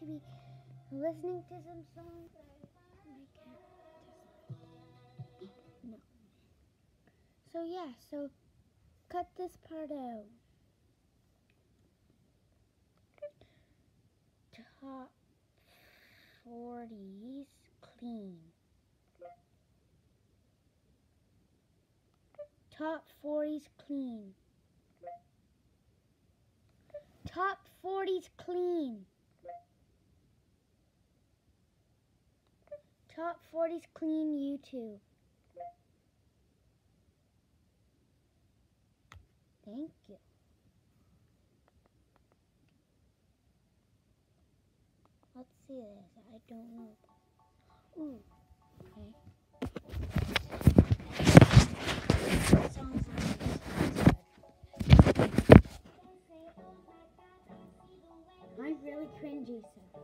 be listening to some songs. No. So yeah, so cut this part out. Top 40s clean. Top 40s clean. Top 40s clean. Top 40s clean YouTube. Thank you. Let's see this. I don't know. Ooh. Okay. I'm really cringy, so.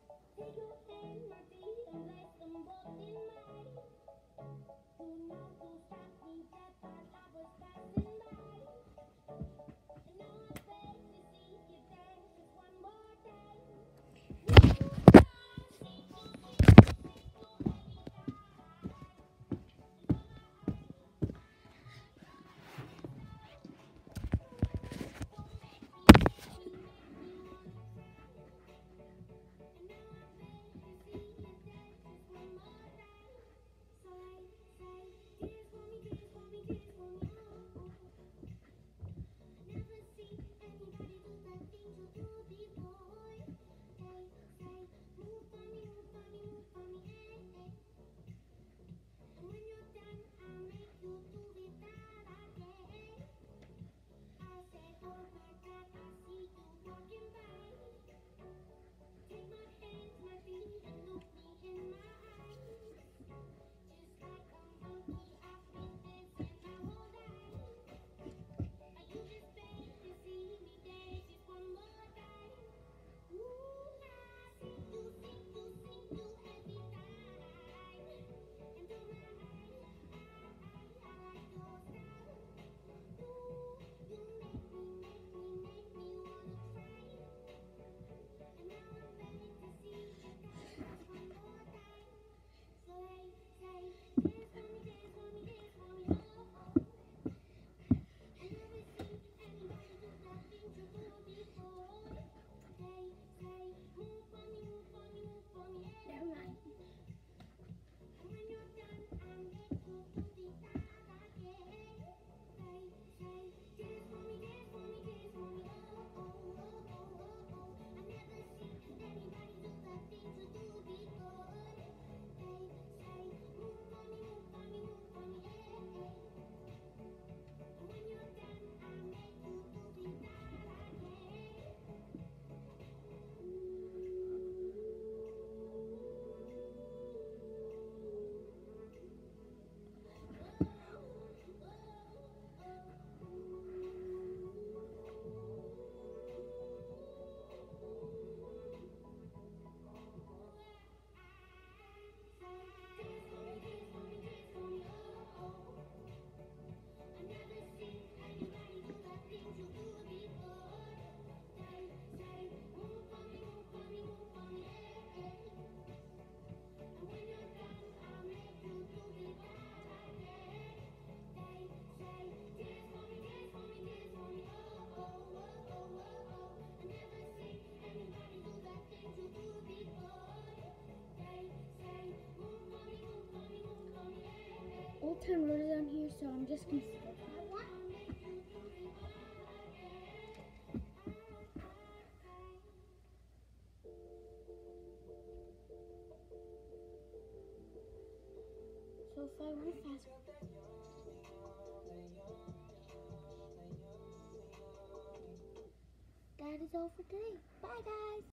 Old Town Road is on here, so I'm just gonna skip that one. So if I want to fast that is all for today. Bye guys.